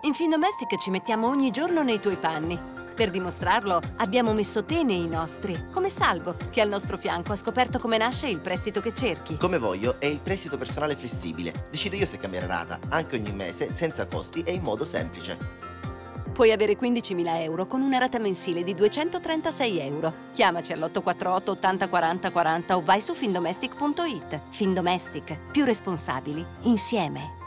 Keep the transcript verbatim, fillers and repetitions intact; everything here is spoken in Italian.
In Findomestic ci mettiamo ogni giorno nei tuoi panni. Per dimostrarlo, abbiamo messo te nei nostri, come Salvo, che al nostro fianco ha scoperto come nasce il prestito che cerchi. Come voglio è il prestito personale flessibile. Decido io se cambiare rata, anche ogni mese, senza costi e in modo semplice. Puoi avere quindicimila euro con una rata mensile di duecentotrentasei euro. Chiamaci all'otto quattro otto ottanta quaranta quaranta o vai su findomestic punto it. Findomestic, più responsabili, insieme.